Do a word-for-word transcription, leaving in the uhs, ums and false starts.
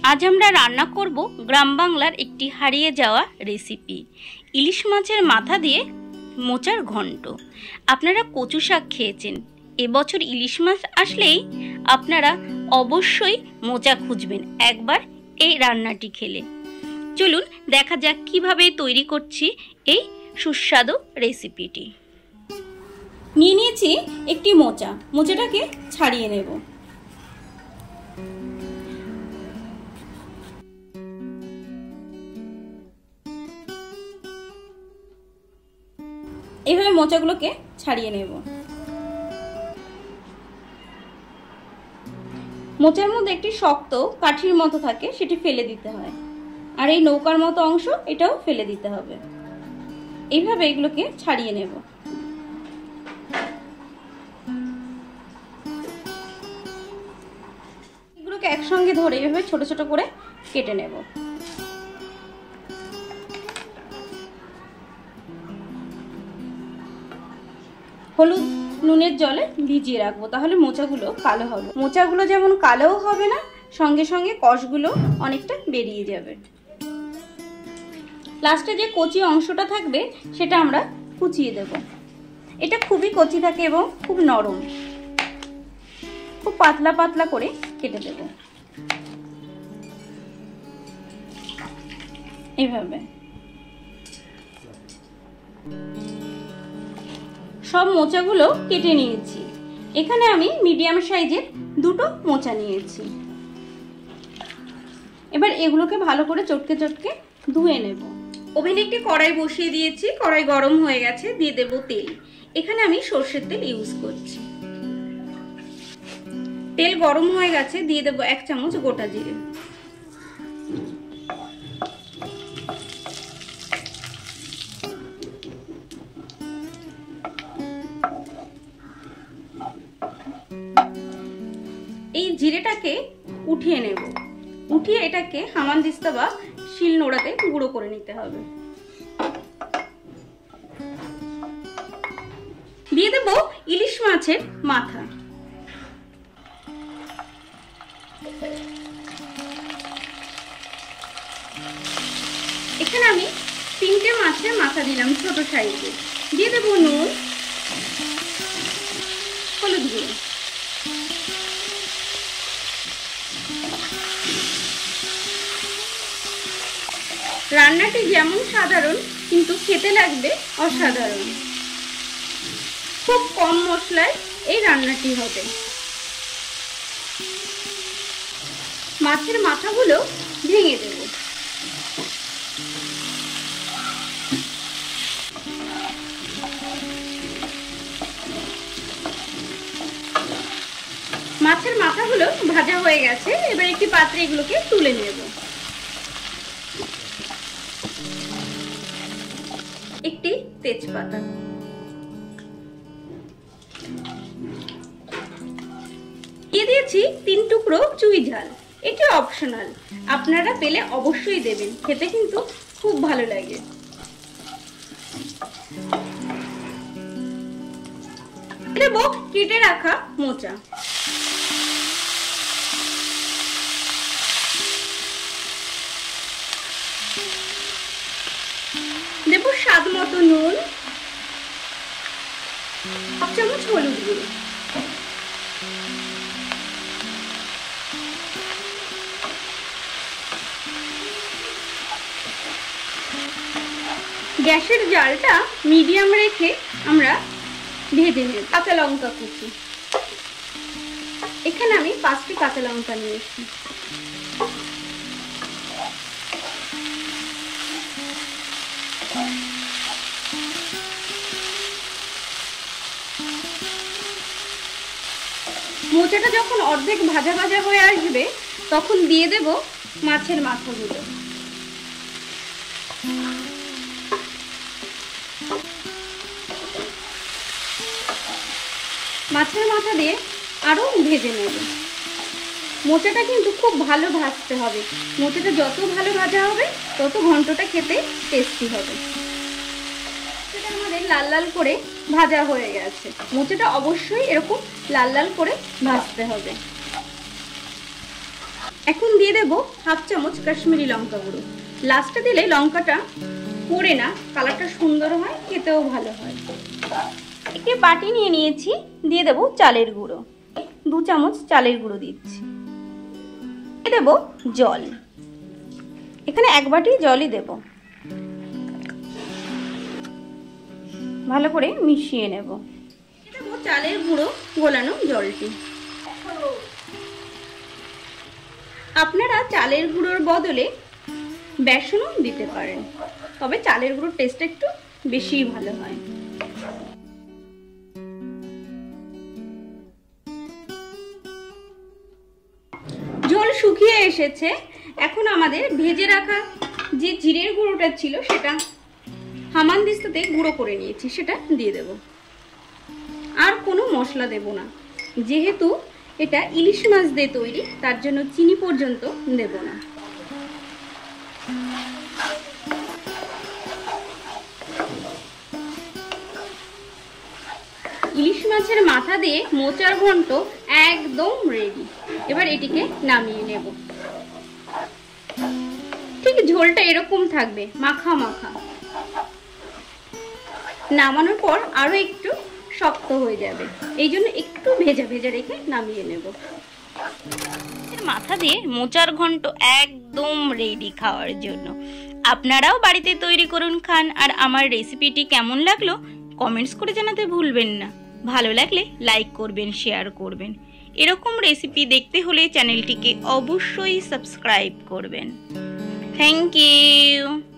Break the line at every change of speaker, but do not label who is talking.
আজ আমরা রান্না করব গ্রাম বাংলার একটি হারিয়ে যাওয়া রেসিপি, ইলিশ মাছের মাথা দিয়ে মোচার ঘন্ট। আপনারা কচু শাক খেয়েছেন, এবছর ইলিশ মাছ আসলেই আপনারা অবশ্যই মোচা খুঁজবেন একবার এই রান্নাটি খেলে। চলুন দেখা যাক কিভাবে তৈরি করছি এই সুস্বাদু রেসিপিটি। নিয়ে নিয়েছি একটি মোচা, মোচাটাকে ছাড়িয়ে নেব। এইভাবে মোচাগুলোকে ছাড়িয়ে নেব। মোচার মধ্যে একটি শক্ত কাঠির মতো থাকে, সেটি ফেলে দিতে হয়, আর এই নৌকার মতো অংশ এটাও ফেলে দিতে হবে। এইভাবে এগুলোকে ছাড়িয়ে নেব। এগুলোকে একসঙ্গে ধরে এভাবে ছোট ছোট করে কেটে নেব। হলুদ নুনের জলে ভিজিয়ে রাখবো, তাহলে মোচাগুলো কালো হবে। মোচাগুলো যেমন কালোও হবে না, সঙ্গে সঙ্গে কষগুলো অনেকটা বেরিয়ে যাবে। লাস্টে যে কচি অংশটা থাকবে সেটা আমরা কুচিয়ে দেব। এটা খুবই কচি থাকে এবং খুব নরম, খুব পাতলা পাতলা করে কেটে দেব এইভাবে। সব মোচাগুলো কেটে নিয়েছি। এখানে আমি মিডিয়াম সাইজের দুটো মোচা নিয়েছি। এবার এগুলোকে ভালো করে চটকে চটকে ধুয়ে নেব। ওভেনে একটি কড়াই বসিয়ে দিয়েছি, কড়াই গরম হয়ে গেছে, দিয়ে দেব তেল। এখানে আমি সর্ষের তেল ইউজ করছি। তেল গরম হয়ে গেছে, দিয়ে দেব এক চামচ গোটা জিরে। এই জিরেটাকে উঠিয়ে নেব। উঠিয়ে এটাকে হামানদিস্তা বা শিল নোড়াতে গুঁড়ো করে নিতে হবে। দিয়ে দেব ইলিশ মাছের মাথা। এখানে আমি তিনটে মাছের মাথা দিলাম ছোট সাইজে। দিয়ে দেব নুন, হলুদ গুঁড়ো। রান্নাটি যেমন সাধারণ কিন্তু খেতে লাগবে অসাধারণ। খুব কম মশলায় এই রান্নাটি হবে। মাছের মাথাগুলো ভেঙে দেব। মাছের মাথাগুলো ভাজা হয়ে গেছে, এবার একটি পাত্রে এগুলোকে তুলে নেব। একটি তেজপাতা, দিয়ে দিয়েছি তিন টুকরো চুই ঝাল। এটি অপশনাল, আপনারা পেলে অবশ্যই দেবেন, খেতে কিন্তু খুব ভালো লাগে। দেব কেটে রাখা মোচা। দেব স্বাদ মতো নুন, এক চামচ হলুদ গুঁড়ো। গ্যাসের জালটা মিডিয়াম রেখে আমরা ভেজে নেব। কাঁচা লঙ্কা কুচি, এখানে আমি পাঁচটি কাঁচা লঙ্কা নিয়েছি। মোচাটা যখন অর্ধেক ভাজা ভাজা হয়ে আসবে তখন দিয়ে দেব মাছের মাথাগুলো। মাছের মাথা দিয়ে আরো ভেজে নেব। মোচাটা কিন্তু খুব ভালো ভাজতে হবে। মোচাটা যত ভালো ভাজা হবে তত ঘন্টটা খেতে টেস্টি হবে। সেটা আমাদের লাল লাল করে ভাজা হয়ে গেছে। মোচাটা অবশ্যই এরকম লাল লাল করে ভাজতে হবে। এখন দিয়ে দেব হাফ চামচ কাশ্মীরি লঙ্কা গুঁড়ো। লাস্টে দিলে লঙ্কাটা পড়ে না, কালারটা সুন্দর হয়, খেতেও ভালো হয়। একটি বাটি নিয়ে নিয়েছি, দিয়ে দেব চালের গুঁড়ো, দু চামচ চালের গুঁড়ো দিচ্ছি। দিয়ে দেব জল, এখানে এক বাটি জলই দেব। ভালো করে মিশিয়ে নেব। দেব চালের গুঁড়ো গোলানো জলটি। আপনারা চালের গুঁড়োর বদলে বেসনও দিতে পারেন, তবে চালের গুঁড়োর টেস্ট একটু বেশিই ভালো হয়। ঝোল শুকিয়ে এসেছে। এখন আমাদের ভেজে রাখা যে জিরের গুঁড়োটা ছিল সেটা হামানদিস্তাতে গুঁড়ো করে নিয়েছি, সেটা দিয়ে দেব। আর কোনো মশলা দেব না, যেহেতু এটা ইলিশ মাছ দিয়ে তৈরি, তার জন্য চিনি পর্যন্ত দেব না। ইলিশ মাছের মাথা দিয়ে মোচার ঘন্ট একদম রেডি। এবার এটিকে নামিয়ে নেব। ঠিক ঝোলটা এরকম থাকবে, মাখা মাখা। নামানোর পর আরো একটু শক্ত হয়ে যাবে, এই জন্য একটু ভেজা ভেজা রেখে নামিয়ে নেব। মাথা দিয়ে মোচার ঘন্ট একদম রেডি খাওয়ার জন্য। আপনারাও বাড়িতে তৈরি করুন, খান। আর আমার রেসিপিটি কেমন লাগলো কমেন্টস করে জানাতে ভুলবেন না। ভালো লাগলে লাইক করবেন, শেয়ার করবেন। এরকম রেসিপি দেখতে হলে চ্যানেলটিকে অবশ্যই সাবস্ক্রাইব করবেন। Thank you.